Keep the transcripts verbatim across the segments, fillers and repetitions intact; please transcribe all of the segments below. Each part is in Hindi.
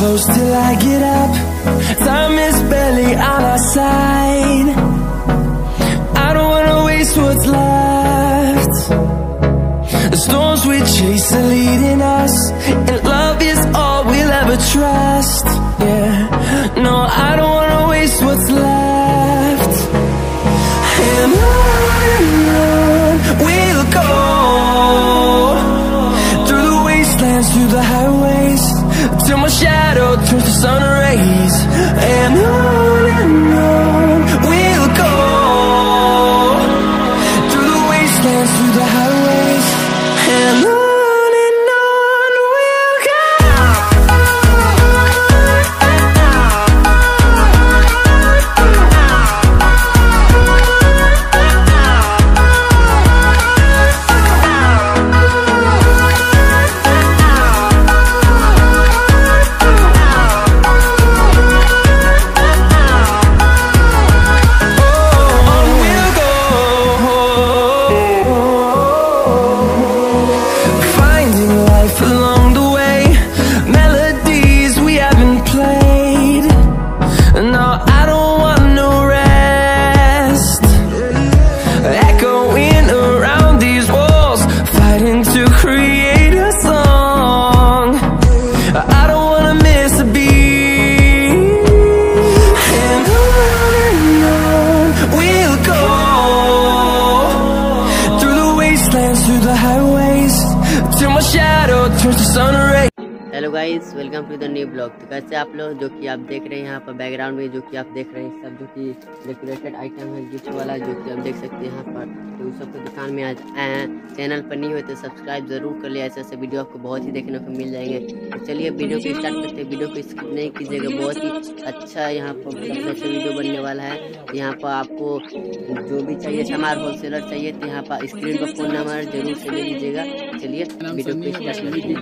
close till I get up. Time is barely on our side. I don't wanna waste what's left. The storms we chase are leading us, and love is all we'll ever trust. Yeah, no, I don't wanna waste what's left. And on and on we'll go, through the wastelands, through the highways, till my shadow turns to sun rays. And on and on we'll go, through the wastelands, through the highways, and on. Hello guys, welcome to the new blog. तो कैसे आप लोग, जो कि आप देख रहे हैं यहाँ पर बैकग्राउंड में, जो कि आप देख रहे हैं सब जो कि डेकोरेटेड आइटम है गिफ्ट वाला, जो कि आप देख सकते हैं यहाँ पर। तो सब तो दुकान में आज आए हैं। चैनल पर नहीं हुए तो सब्सक्राइब जरूर कर लिया, ऐसे ऐसे वीडियो आपको बहुत ही देखने को मिल जाएंगे। तो चलिए वीडियो को स्टार्ट करते हैं। वीडियो को स्किप नहीं कीजिएगा, बहुत ही अच्छा यहाँ पर अच्छा वीडियो बनने वाला है। यहाँ पर आपको जो भी चाहिए, सामान होलसेलर चाहिए तो यहाँ पर स्क्रीन पर फोन नंबर जरूर से ले लीजिएगा। चलिए वीडियो को स्टार्ट करते हैं।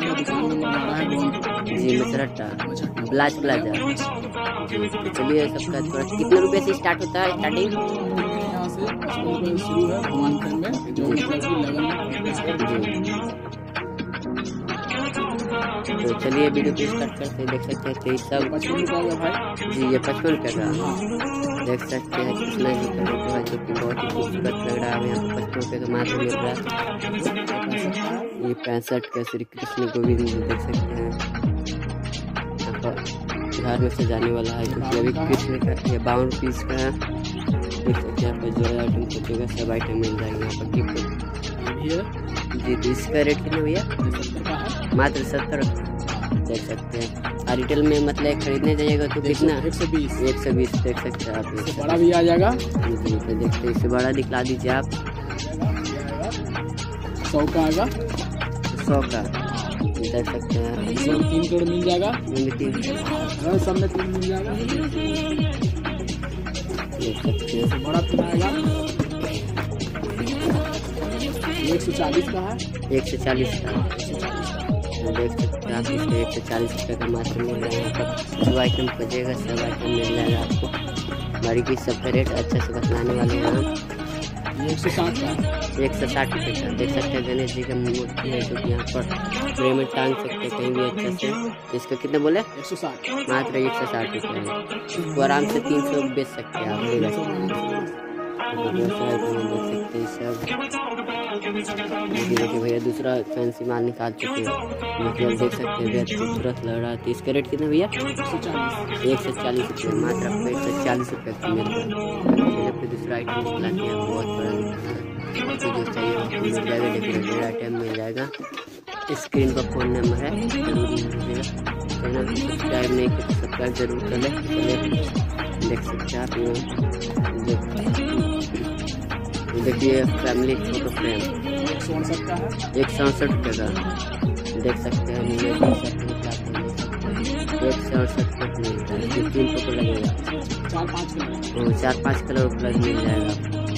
जी मसरट्टा ब्लाच प्लाजा। चलिए सबका थोड़ा कितने रुपए से स्टार्ट होता है स्टार्टिंग? यहाँ से शुरू है भगवान में, जो तो चलिए वीडियो को स्टार्ट करते हैं। देख सकते हैं तेईस सब पचपन रुपये का भाई जी, ये पचपन रुपये का देख सकते हैं। कृष्णा जी का फोटो है, जो कि बहुत ही खूबसूरत लग रहा है। यहाँ पर पचपन रुपये का मात्र मिल रहा है। ये पैंसठ का श्री कृष्ण गोविंद जी देख सकते हैं। यहाँ पर घर में सजाने वाला है, जो कि अभी कृष्ण का ये बावन रुपीज़ का है। देख सकते हैं यहाँ पर जो आइटम खोजेगा सब आइटम मिल जाएगा यहाँ पर गिफ्ट जी। तो इसका रेट कितना भैया? मात्र सत्तर देख सकते हैं। और रिटेल में मतलब खरीदने जाइएगा तो कितना? एक सौ बीस एक सौ बीस देख सकते हैं आप। बड़ा भी आ जाएगा जी, तो देखते हैं इससे बड़ा दिखला दीजिए आप। सौ का आएगा, सौ का देख सकते हैं। तीन करोड़ मिल जाएगा, तीन सब में तीन मिल जाएगा। देख सकते हैं बड़ा तीन आएगा, एक सौ चालीस का है, एक सौ चालीस का देख सकते हैं आप। इसमें एक सौ चालीस रुपये का मात्र मिल रहा है। यहाँ पर जो आइटम खोजिएगा सब आइटम मिल जाएगा आपको। बारीकी सबका रेट अच्छे से बतलाने वाले हैं हम। एक सौ साठ का एक सौ साठ रुपये का देख सकते हैं। गणेश जी का मूर्ति है, जो कि यहाँ पर फ्रेम में टांग सकते हैं कहीं भी अच्छे से। इसका कितना बोले? एक सौ साठ मात्र एक सौ साठ रुपये है। इसको आराम से तीन सौ बेच सकते हैं आप। देख सकते हैं सब। देखिए भैया दूसरा फैंसी माल निकाल चुके हैं, जो कि आप देख सकते हैं बेहद खूबसूरत लग रहा है। तो इसका रेट कितना भैया? एक सौ चालीस रुपये मात्र आपको एक सौ चालीस रुपये का मिल रहा है। फिर दूसरा आइटम निकलाते हैं, बहुत बड़ा निकला है। जो चाहिए आपको मिल जाएगा, डेकोरेटेड आइटम मिल जाएगा। स्क्रीन पर फ़ोन नंबर है, जरूर लीजिएगा। चैनल को सब्सक्राइब नहीं किया तो सब्सक्राइब जरूर कर लें। देख सकते हैं आप देखिए फैमिली फोटो फ्रेम एक सौ अड़सठ का है, एक सौ अड़सठ रुपये का देख सकते हैं। एक सौ अड़सठ रुपये मिलता है। तीन फोटो लगेगा, चार पाँच कलर चार पाँच कलर उपलब्ध मिल जाएगा।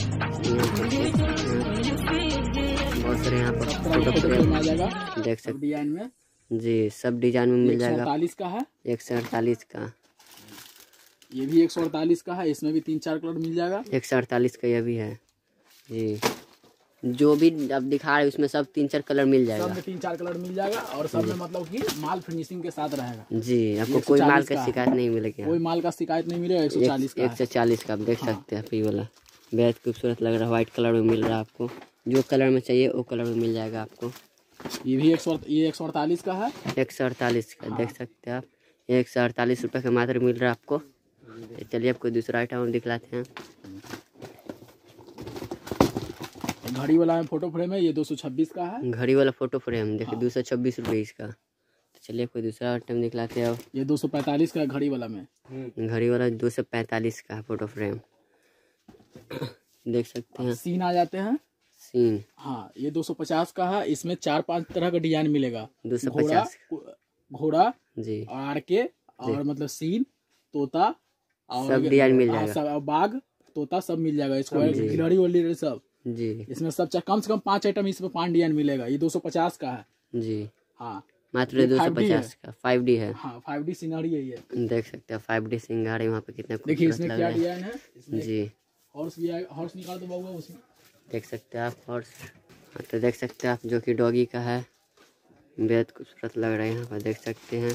बहुत सारे यहाँ पर फोटो फ्रेम आ जाएगा, देख सकते डिजाइन में जी, सब डिजाइन में मिल जाएगा। अड़तालीस का है, एक सौ अड़तालीस का ये भी एक सौ अड़तालीस का है। इसमें भी तीन चार कलर मिल जाएगा। एक सौ अड़तालीस का यह भी है जी। जो भी आप दिखा रहे हैं उसमें सब तीन चार कलर मिल जाएगा। सब में तीन चार कलर मिल जाएगा और सब में मतलब कि माल फिनिशिंग के साथ रहेगा। जी, आपको कोई माल का शिकायत नहीं मिलेगा। कोई माल का शिकायत नहीं मिलेगा। एक सौ चालीस का एक सौ चालीस का आप देख सकते हैं। ये वाला बेहद खूबसूरत लग रहा है, व्हाइट कलर में मिल रहा है आपको। जो कलर में चाहिए वो कलर में मिल जाएगा आपको। ये भी एक सौ ये एक सौ अड़तालीस का है। एक सौ अड़तालीस का देख सकते हैं आप। एक सौ अड़तालीस रुपये का मात्र मिल रहा है आपको। चलिए आपको दूसरा आइटम दिखलाते हैं। घड़ी वाला है फोटो फ्रेम है, ये दो सौ छब्बीस का है। घड़ी वाला फोटो फ्रेम देखिए दो सौ छब्बीस रुपये इसका। तो चलिए कोई दूसरा आइटम दिखलाते हैं। ये दो सौ पैंतालीस का है घड़ी वाला में। घड़ी वाला दो सौ पैंतालीस का है फोटो फ्रेम देख सकते हैं। सीन आ जाते हैं सीन। हाँ, ये दो सौ पचास का है। इसमें चार पांच तरह का डिजाइन मिलेगा। दो सौ पचास घोड़ा जी आर के और मतलब सीन तोता और सब डिजाइन मिल जाएगा। सब बाघ तोता सब मिल जाएगा। इसको खिलाड़ी वाली सब जी। इसमें सब कम से कम पांच आइटम इसमें पांच डिजाइन मिलेगा। ये दो सौ पचास का है जी। हाँ, मात्र दो सौ पचास का फाइव डी है। हाँ, फाइव डी सिंगाड़ी है ये। देख सकते हैं फाइव डी सिंगाड़ी वहाँ पे कितना देखिए खूबसूरत इसमें लग क्या रहा है डिजाइन है। इसमें जी। हॉर्स भी आएगा, हॉर्स निकाल दो बाबू उसमें। देख सकते हैं आप हॉर्स। तो देख सकते हैं आप जो कि डॉगी का है, बेहद खूबसूरत लग रहा है। यहाँ पर देख सकते हैं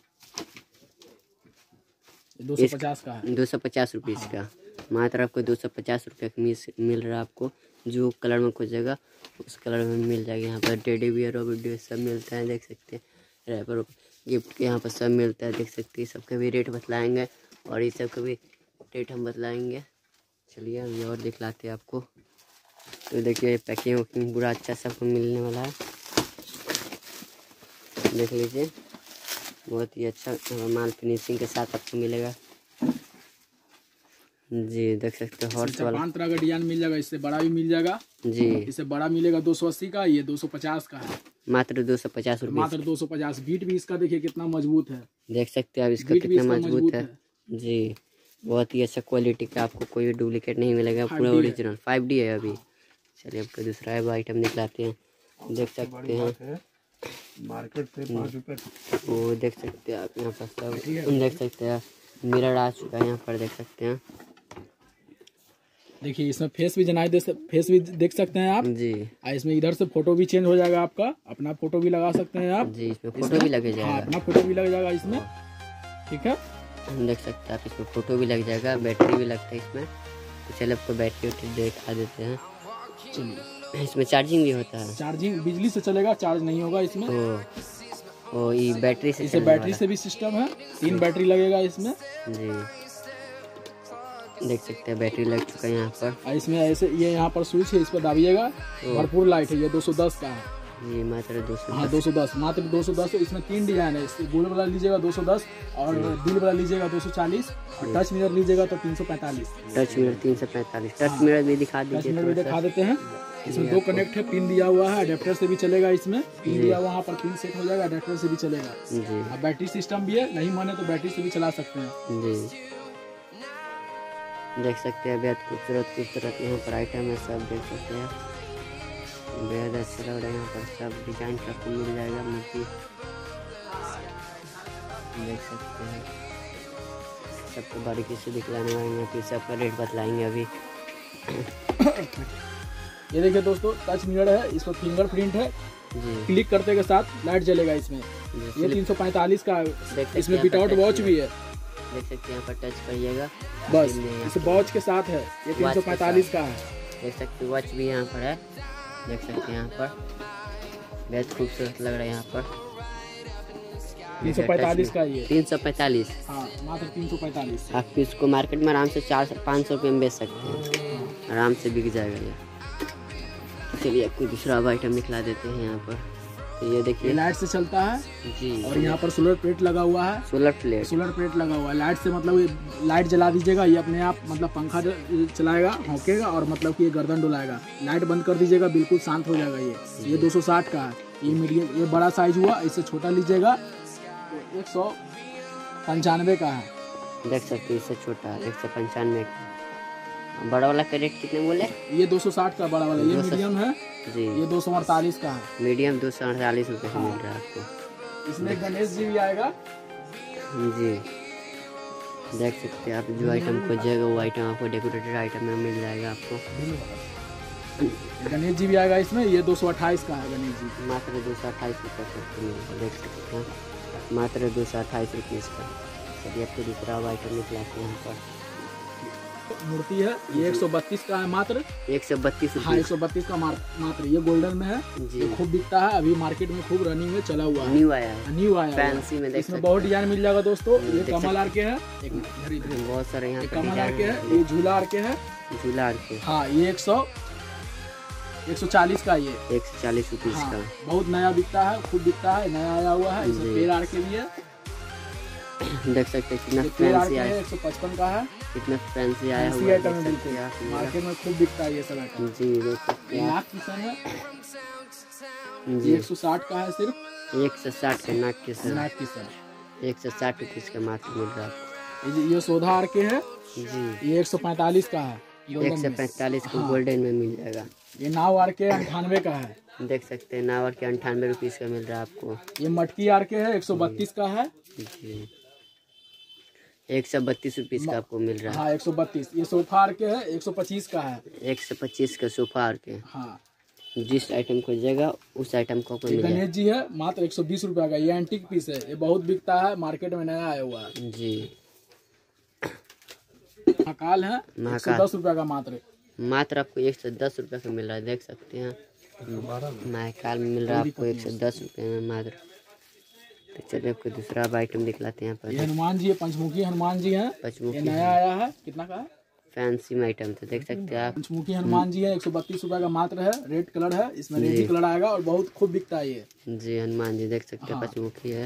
दो सौ पचास का है। दो सौ पचास रुपये इसका मात्र आपको दो सौ पचास रुपये का मिल रहा है आपको। जो कलर में खोजेगा उस कलर में मिल जाएगा। यहाँ पर टेडी बियर और वीडियो सब मिलता है देख सकते हैं। रैपर गिफ्ट के यहाँ पर सब मिलता है देख सकते हैं। सबके भी रेट बतलाएंगे और इस सब का भी रेट हम बतलाएंगे। चलिए अभी और दिखलाते हैं आपको। तो देखिए पैकिंग वैकिंग पूरा अच्छा सबको मिलने वाला है, देख लीजिए। बहुत ही अच्छा माल फिनिशिंग के साथ आपको मिलेगा जी। देख सकते हैं हॉर्स वाला पांच तरह का डिजाइन मिल जाएगा। इससे बड़ा भी मिल जाएगा जी। इससे बड़ा मिलेगा दो सौ अस्सी का। ये दो सौ पचास का है मात्र दो सौ पचास रुपये मात्र दो सौ पचास। बीट भी इसका देखिए कितना मजबूत है। देख सकते हैं आप इसका कितना मजबूत है जी। बहुत ही अच्छा क्वालिटी का आपको कोई भी डुप्लीकेट नहीं मिलेगा, पूरा ओरिजिनल फाइव डी है अभी। चलिए आपको दूसरा आइटम दिखलाते हैं। देख सकते हैं मार्केट से पाँच रुपये वो देख सकते हैं आप। यहाँ पर सब देख सकते हैं मिरर आ चुका है यहाँ पर देख सकते हैं। देखिए इसमें फेस भी जनाई दे फेस भी देख सकते हैं आप जी। इसमें इधर से फोटो भी चेंज हो जाएगा आपका। अपना फोटो भी लगा सकते हैं आप जी। इसमें फोटो भी लग जाएगा। हाँ, अपना फोटो भी लग जाएगा इसमें। ठीक है, देख सकते हैं आप। इसमें फोटो भी लग जाएगा, बैटरी भी लगता है इसमें। तो चलिए आपको बैटरी वैटरी दिखा देते हैं। इसमें चार्जिंग भी होता है। चार्जिंग बिजली से चलेगा, चार्ज नहीं होगा इसमें। ओ, ओ ये बैटरी से इसे बैटरी से भी सिस्टम है। तीन बैटरी लगेगा इसमें जी। देख सकते हैं बैटरी लग चुका है यहाँ पर। इसमें ऐसे ये यहाँ पर स्विच है, इस पर दाबिएगा भरपूर लाइट है। ये दो सौ दस का है ये मात्र दो सौ। हाँ, दो सौ दस मात्र दो सौ दस। इसमें तीन डिजाइन है। गोल वाला लीजिएगा दो सौ दस और दिल वाला लीजिएगा दो सौ चालीस और टच मिरर लीजिएगा तो तीन सौ पैंतालीस। टच मिरर तीन सौ पैंतालीस। टच मिरर भी दिखा दीजिए। टच मिरर भी दिखा देते हैं। इसमें दो कनेक्ट है, पिन दिया हुआ है, अडेप्टर से भी चलेगा। इसमें पिन दिया हुआ, वहाँ पर पिन सेट हो जाएगा, अडेप्टर से भी चलेगा जी। अब बैटरी सिस्टम भी है, नहीं माने तो बैटरी से भी चला सकते हैं जी। देख सकते हैं बेहद खूबसूरत खूबसूरत यहाँ पर आइटम है, सब देख सकते हैं। बेहद अच्छा लग रहा है यहाँ पर। सब डिजाइन का आपको मिल जाएगा मूर्ति देख सकते हैं। सबको बारीकी से दिखलाने वाले फिर सबका रेट बतलाएंगे अभी। ये देखिए दोस्तों टच मिरर है, इस पर फिंगर प्रिंट है जी। क्लिक करते के साथ लाइट जलेगा इसमें। ये तीन सौ पैंतालीस का है। इसमें विदाउट वॉच भी है, देख सकते हैं। यहाँ पर टच करिएगा बस, इस वॉच के साथ है। ये तीन सौ पैंतालीस का है, देख सकते हैं। वॉच भी यहाँ पर है, देख सकते हैं। यहाँ पर बेहद खूबसूरत लग रहा है यहाँ पर। तीन सौ पैंतालीस का ये तीन सौ पैंतालीस हाँ, मात्र तीन सौ पैंतालीस। आप इसको मार्केट में आराम से चार सौ पाँच सौ रुपये में बेच सकते हैं, आराम से बिक जाएगा ये। चलिए आपको दूसरा अब आइटम दिखला देते हैं यहाँ पर। तो ये देखिए लाइट से चलता है जी। और यहाँ पर सोलर प्लेट लगा हुआ है। सोलर प्लेट सोलर प्लेट लगा हुआ है। लाइट से मतलब ये लाइट जला दीजिएगा, ये अपने आप मतलब पंखा चलाएगा, भौंकेगा और मतलब कि ये गर्दन डुलाएगा। लाइट बंद कर दीजिएगा, बिल्कुल शांत हो जाएगा। ये ये दो सौ साठ का है। ये मीडियम, ये बड़ा साइज हुआ। इससे छोटा लीजिएगा तो एक सौ पंचानवे का है, देख सकते हैं। इससे छोटा एक सौ पंचानवे का। बड़ा वाला का रेट कितने बोले? ये दो सौ साठ का बड़ा वाला। ये मीडियम है जी। ये दो सौ अड़तालीस का है। मीडियम दो सौ अड़तालीस रुपये का मिल रहा है आपको। इसमें गणेश जी भी आएगा जी। देख सकते हैं आप। जो आइटम खोजिएगा वो आइटम आपको डेकोरेटेड आइटम में मिल जाएगा आपको। गणेश जी भी आएगा इसमें, ये दो सौ अट्ठाईस का है गणेश जी। मात्र दो सौ अट्ठाईस रुपये का देख सकते हैं, मात्र दो सौ अट्ठाईस रुपीज़ का। चलिए आपको दूसरा आइटम निकलाते हैं यहाँ पर। मूर्ति है ये एक सौ बत्तीस का है मात्र, एक सौ बत्तीस हाँ एक सौ बत्तीस का मात्र। ये गोल्डन में है जी, ये खूब बिकता है, अभी मार्केट में खूब रनिंग में चला हुआ है, न्यू आया है, न्यू आया फैंसी में। इसमें बहुत डिजाइन मिल जाएगा दोस्तों। ये कमल आर के है, एक बहुत सारे यहाँ पर कमल आर के है, ये झूला आर के है, झूला आर के, हाँ ये एक सौ एक सौ चालीस का, ये एक सौ चालीस रुपीज़ हाँ, का। बहुत नया बिकता है, खूब बिकता है, नया आया हुआ है। इसमें पेड़ आर के भी है, देख सकते हैं कितना पेड़ आर फैंसी के आया, है, एक सौ पचपन का है, कितना फैंसी आया फैंसी हुआ है, आइटम है देख बिल्कुल, सकते हैं आप। मार्केट में खूब बिकता है ये सब आइटम। जी देख सकते हैं नाक किशन है, जी, ये एक सौ साठ का है सिर्फ, एक सौ साठ का नाक के सर, नाक किशन। एक सौ साठ रुपीज़ का मात्र मिल रहा है। ये ये सोधा आर के है, जी ये एक सौ पैंतालीस का है, एक सौ पैंतालीस को गोल्डन में मिल जाएगा। ये नाव आर के अंठानवे का है, देख सकते हैं नावर के अंठानवे रुपीज़ का मिल रहा है आपको। ये मटकी आर के है, एक सौ बत्तीस का है, जी एक सौ बत्तीस रुपीज़ का आपको मिल रहा है। हाँ एक सौ बत्तीस। ये सोफा आर के है, एक सौ पच्चीस का है, एक सौ पच्चीस का सोफा आर के, हाँ। जिस आइटम को जाएगा उस आइटम को आपको ये मिलेगा। गणेश जी है मात्र एक सौ बीस रुपया का, ये एंटीक पीस है, ये बहुत बिकता है, मार्केट में नया आया हुआ है। जी महाकाल है, एक सौ महाकाल दस रुपया का मात्र, मात्र आपको एक सौ दस रुपये का मिल रहा है, देख सकते हैं। महाकाल में मिल रहा है आपको एक सौ दस रुपये में मात्र। तो चलिए आपको दूसरा आइटम दिखलाते हैं यहाँ ये पर। हनुमान जी है, पंचमुखी हनुमान जी है, ये पंचमुखी नया आया है, कितना का है? फैंसी में आइटम तो देख सकते हैं आप। पंचमुखी हनुमान जी है, एक सौ बत्तीस रुपया का मात्र है, रेड कलर है, इसमें रेडी कलर आएगा और बहुत खूब बिकता है ये। जी हनुमान जी देख सकते हैं, हाँ। पंचमुखी है।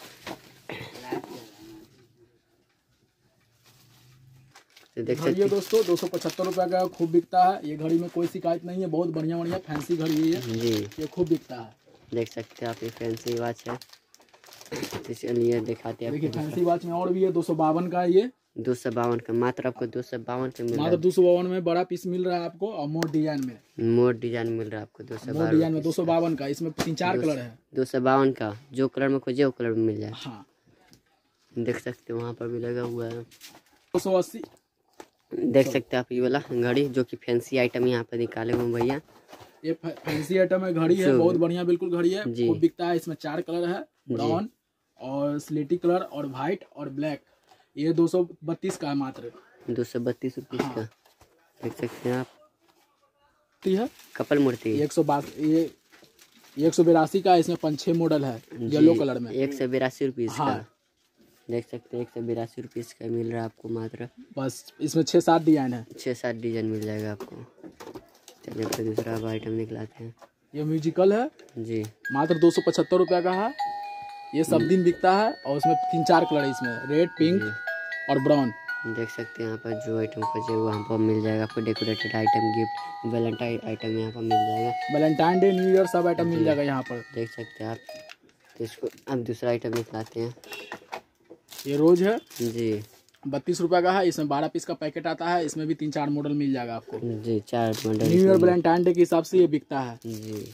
तो देख घड़ी सकते है दोस्तों दो सौ पचहत्तर रुपया का, खूब बिकता है ये घड़ी में, कोई शिकायत नहीं है, बहुत बढ़िया बढ़िया फैंसी घड़ी है ये, हैं जी, ये खूब बिकता है। देख सकते हैं आप, ये फैंसी वॉच है। तो चलिए दिखाते हैं देखिए आपको। फैंसी वॉच में और भी है, दो सौ बावन का है ये, दो सौ बावन का मात्र आपको दो सौ बावन का मिल रहा मात्र दो सौ बावन में बड़ा पीस मिल रहा है आपको, और मोर डिजाइन में, है। मोर डिजाइन मिल रहा है आपको दो सौ मोर डिजाइन में दो सौ बावन का, इसमें तीन चार कलर है। दो सौ बावन का, जो कलर में खोजे वो कलर में मिल जाए। हाँ देख सकते हो वहाँ पर भी लगा हुआ है। दो सौ अस्सी, देख सकते हैं आप ये वाला घड़ी, जो कि फैंसी आइटम यहाँ पर निकाले हुए हैं भैया। ये फै- फैंसी आइटम है, घड़ी है, जो- बहुत बढ़िया बिल्कुल घड़ी है, जी। खूब बिकता है। इसमें चार कलर है, ब्राउन और स्लेटी कलर और व्हाइट और ब्लैक। ये दो सौ बत्तीस का है मात्र, दो सौ बत्तीस रुपीज़ हाँ। का, देख सकते हैं आप। ती है कपल मूर्ति एक सौ बास ये एक सौ बिरासी का, इसमें पाँच छः मॉडल है येलो कलर में, एक सौ बिरासी रुपीज़ हाँ। का, देख सकते हैं एक सौ बिरासी रुपीज़ का मिल रहा है आपको मात्र। बस इसमें छः सात डिजाइन है। छः सात डिजाइन मिल जाएगा आपको। चलिए फिर दूसरा अब आइटम निकलाते हैं। ये म्यूजिकल है, जी मात्र दो सौ पचहत्तर रुपया का है, ये सब दिन बिकता है, और उसमें तीन चार कलर है, इसमें रेड, पिंक और ब्राउन। देख सकते हैं यहाँ पर जो आइटम खोजे वहाँ पर मिल जाएगा आपको। Decorated item, gift, valentine item यहाँ पर मिल जाएगा। वैलेंटाइन डे, न्यू ईयर सब आइटम मिल जाएगा यहाँ पर। देख सकते हैं आप। तो इसको अब दूसरा आइटम निकलाते हैं। ये रोज है, जी बत्तीस रुपया का है, इसमें बारह पीस का पैकेट आता है, इसमें भी तीन चार मॉडल मिल जाएगा आपको। जी चार model new year valentine day के हिसाब से ये बिकता है। जी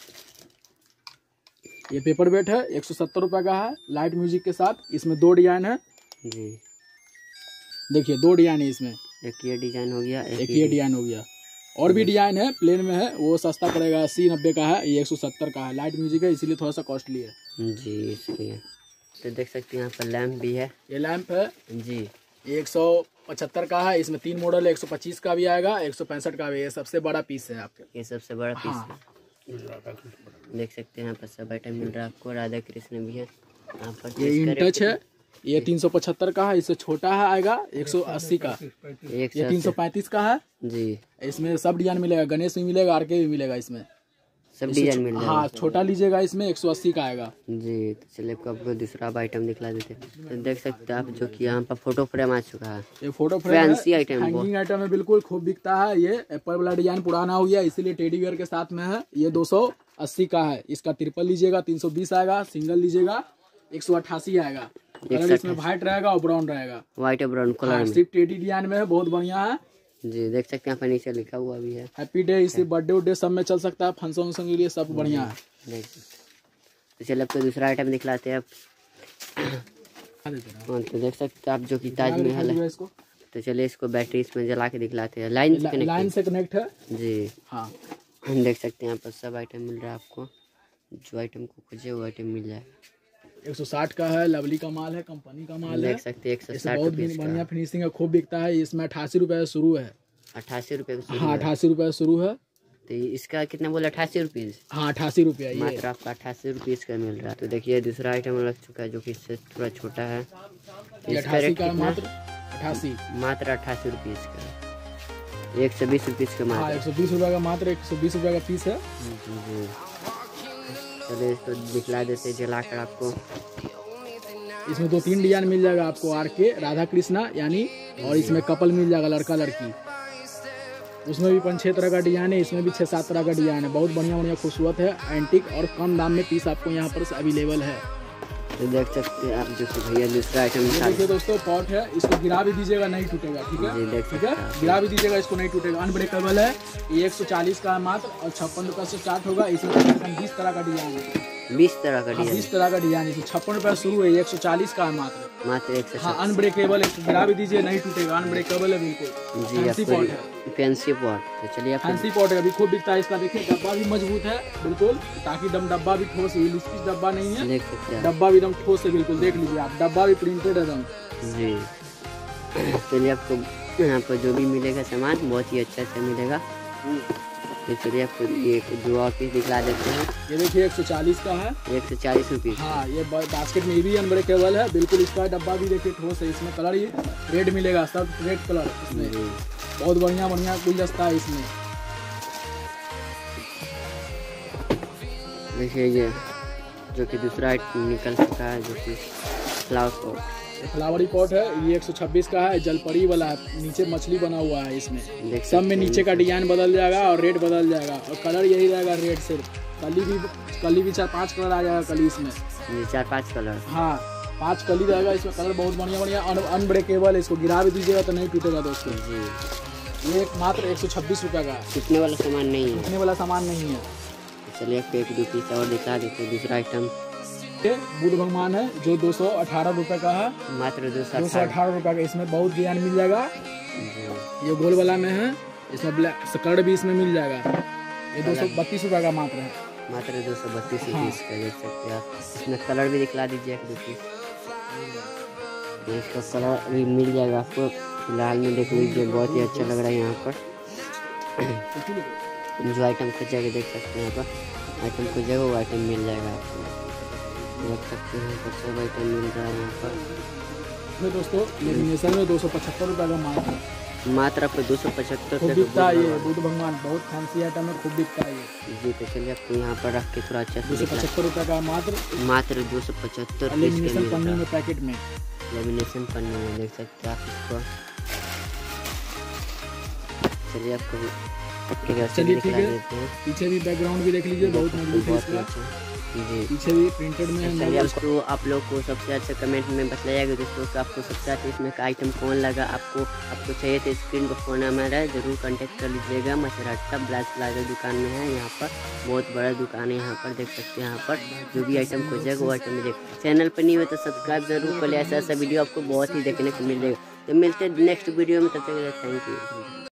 ये पेपर वेट है, एक सौ सत्तर रुपया का है, लाइट म्यूजिक के साथ, इसमें दो डिजाइन है, जी देखिए दो डिजाइन है इसमें, एक ये डिजाइन हो गया, एक ये डिजाइन हो गया, और भी डिजाइन है प्लेन में है, वो सस्ता पड़ेगा, अस्सी नब्बे का है, ये एक सौ सत्तर का है, लाइट म्यूजिक है इसीलिए थोड़ा सा कॉस्टली है। जी इसलिए। तो देख सकते हैं यहाँ पर लैम्प भी है। ये लैंप है, जी ये एक सौ पचहत्तर का है, इसमें तीन मॉडल है, एक सौ पच्चीस का भी आएगा, एक सौ पैंसठ का भी, ये सबसे बड़ा पीस है आपके। ये सबसे बड़ा पीस हाँ। है। देख सकते हैं यहाँ पर सब आइटम मिल रहा है आपको। राधा कृष्ण भी है यहाँ पर। ये इन टच है, ये तीन सौ पचहत्तर का है, इससे छोटा है आएगा एक सौ अस्सी का, एक ये तीन सौ पैंतीस का है, जी इसमें सब डिजाइन मिलेगा, गणेश भी मिलेगा, आर के भी मिलेगा इसमें, सब डिजाइन मिल जाएगा। हाँ छोटा लीजिएगा इसमें एक सौ अस्सी का आएगा। जी तो चलिए आपको आपको दूसरा आइटम दिखला देते हैं। तो देख सकते हैं आप जो कि यहाँ पर फोटो फ्रेम आ चुका है। ये photo frame fancy item, hanging item है, बिल्कुल खूब बिकता है। ये एप्पल वाला डिजाइन पुराना हो गया इसीलिए टेडी वेयर के साथ में है, ये दो सौ अस्सी का है, इसका ट्रिपल लीजिएगा तीन सौ बीस आएगा, सिंगल लीजिएगा एक सौ अट्ठासी आएगा। कलर इसमें व्हाइट रहेगा और ब्राउन रहेगा, व्हाइट और ब्राउन कलर में। सिर्फ टेडी डिजाइन में है, बहुत बढ़िया है। जी देख सकते हैं यहाँ पर नीचे लिखा हुआ भी है। हैप्पी डे, इसी बर्थडे उड्डे सब में चल सकता है, फंक्शन वंक्शन के लिए सब बढ़िया है। देख तो चलिए आपको दूसरा आइटम दिखलाते हैं आप। हाँ तो देख सकते हैं आप जो कि ताजमहल है। इसको तो चलिए इसको बैटरी इसमें जला के दिखलाते हैं। लाइन से लाइन कनेक्ट से कनेक्ट है, जी हाँ हम देख सकते हैं यहाँ पर सब आइटम मिल रहा है आपको, जो आइटम को खोजे वो आइटम मिल जाएगा। एक सौ साठ का है, लवली का माल है, कंपनी का माल है, देख सकते हैं एक सौ साठ बहुत रुपीज बढ़िया फिनिशिंग है, खूब बिकता है। इसमें अठासी रुपये शुरू है, अट्ठासी रुपये का। हाँ अठासी रुपये शुरू है। तो इसका कितना बोला, अट्ठासी रुपीज़? हाँ अठासी रुपया ये मात्र आपका अट्ठासी रुपीज़ का मिल रहा है। तो देखिए दूसरा आइटम लग चुका है जो कि इससे थोड़ा छोटा है, इसका रेट कितना? मात्र अठासी, मात्र अट्ठासी रुपीज़ का, एक सौ बीस रुपीज़ का मात्र। हाँ एक सौ बीस रुपये का मात्र, एक सौ बीस रुपये का पीस है। जी चलिए इसको दिखला देते जला कर आपको। इसमें दो तीन डिजाइन मिल जाएगा आपको, आर के राधा कृष्णा यानी, और इसमें कपल मिल जाएगा लड़का लड़की, उसमें भी पाँच छः तरह का डिजाइन है, इसमें भी छः सात तरह का डिजाइन है। बहुत बढ़िया बढ़िया खूबसूरत है, एंटिक और कम दाम में पीस आपको यहाँ पर अवेलेबल है। तो देख सकते हैं आप, जैसे भैया दूसरा आइटम देखिए दोस्तों पॉट है, इसको गिरा भी दीजिएगा नहीं टूटेगा, ठीक है ठीक है, गिरा भी दीजिएगा इसको नहीं टूटेगा, अनब्रेकेबल है। ये एक सौ चालीस का है मात्र, और छप्पन रुपये से स्टार्ट होगा। इसमें बीस तरह का डिजाइन है, बीस तरह का डिजाइन, बीस तरह का डिजाइन। इसमें छप्पन रुपये शुरू है, एक सौ चालीस का है मात्र, मात्र एक सौ। हाँ अनब्रेकेबल, इसको गिरा भी दीजिए नहीं टूटेगा, अनब्रेकेबल है बिल्कुल। जी फैंसी पॉट है, फैंसी पॉट। तो चलिए आप फैंसी पॉट है, अभी खूब बिकता है। इसका देखिए डब्बा भी मजबूत है बिल्कुल, ताकि दम डब्बा भी ठोस है, लिस्टिक डब्बा नहीं है, देख सकते हैं डब्बा भी एकदम ठोस है बिल्कुल। देख लीजिए आप, डब्बा भी प्रिंटेड है एकदम। जी। चलिए आपको यहाँ पर जो भी मिलेगा सामान बहुत ही अच्छा अच्छा मिलेगा। तो चलिए आपको ये दो और पीस दिखला देते हैं। ये देखिए एक सौ चालीस का है, एक सौ चालीस रुपये। हाँ ये बास्केट में भी अनब्रेकेबल है बिल्कुल। इसका डब्बा भी देखिए ठोस है, इसमें कलर ये रेड मिलेगा, सब रेड कलर इसमें, बहुत बढ़िया बढ़िया गुलदस्ता है इसमें। देखिए ये जो कि दूसरा आइटम निकल चुका है, जो कि फ्लावर पॉट, फ्लावरी पॉट है। ये एक सौ छब्बीस का है, जलपरी वाला है, नीचे मछली बना हुआ है इसमें। सब में नीचे का डिजाइन बदल जाएगा और रेट बदल जाएगा, और कलर यही रहेगा रेड सिर्फ। कली भी कली भी चार पांच कलर आ जाएगा कली इसमें, चार पांच कलर, हाँ पांच कली रहेगा इसमें, कलर बहुत बढ़िया बढ़िया, अनब्रेकेबल है। इसको गिरा भी दीजिएगा तो नहीं टूटेगा दोस्तों। जी ये मात्र एक सौ छब्बीस रुपये का, कितने वाला सामान नहीं है, कितने वाला सामान नहीं है। चलिए आपको एक दो पीस और दिखा देते हैं। दूसरा आइटम ये बुद्ध भगवान है, जो दो सौ अठारह रुपये का है, मात्र दो सौ दो सौ अठारह रुपये का। इसमें बहुत डिजाइन मिल जाएगा, ये गोल वाला में है, इसमें ब्लैक स्कर्ट भी इसमें मिल जाएगा। ये दो सौ बत्तीस रुपये का मात्र है, मात्र दो सौ बत्तीस रुपीज़ का। देख सकते हैं आप, इसमें कलर भी दिखला दीजिए एक दो पीस। इसका कलर अभी मिल जाएगा आपको, फिलहाल में देख लीजिए, बहुत ही अच्छा लग रहा है यहाँ पर। जो आइटम खोजेगा देख सकते हैं यहाँ पर, आइटम खोजेगा वो आइटम मिल जाएगा आपको, देख सकते हैं तो सब आइटम मिल रहा है यहाँ पर। दोस्तों लेमिनेशन में दो सौ पचहत्तर रुपये का मात्र, मात्र आपको दो सौ पचहत्तर खूब बिकता है ये बुद्ध भगवान, बहुत फैंसी आइटम है, खूब बिकता है ये। जी तो चलिए आपको यहाँ पर रख के थोड़ा अच्छा दो सौ पचहत्तर रुपये का मात्र, मात्र दो सौ पचहत्तर लेमिनेशन पन्नी में पैकेट में, लेमिनेशन पन्नी में देख सकते हैं आप इसको। चलिए आपको चलिए ठीक है, पीछे भी बैकग्राउंड भी देख लीजिए, बहुत मजबूत है इसका, जी पीछे भी प्रिंटेड में है। चलिए आपको आप लोग को सबसे अच्छा कमेंट में बताइएगा दोस्तों कि आपको सबसे अच्छा इसमें का आइटम कौन लगा। आपको आपको चाहिए तो स्क्रीन पर फोन नंबर है, जरूर कांटेक्ट कर लीजिएगा। मसरट्टा ब्लास प्लाजा दुकान में है, यहाँ पर बहुत बड़ा दुकान है, यहाँ पर देख सकते हैं। यहाँ पर जो भी आइटम खोजेगा वो आइटम मिलेगा। चैनल पर नहीं हो तो सब्सक्राइब जरूर कर ले, ऐसा ऐसा वीडियो आपको बहुत ही देखने को मिलेगा। तो मिलते हैं नेक्स्ट वीडियो में, तब तक थैंक यू।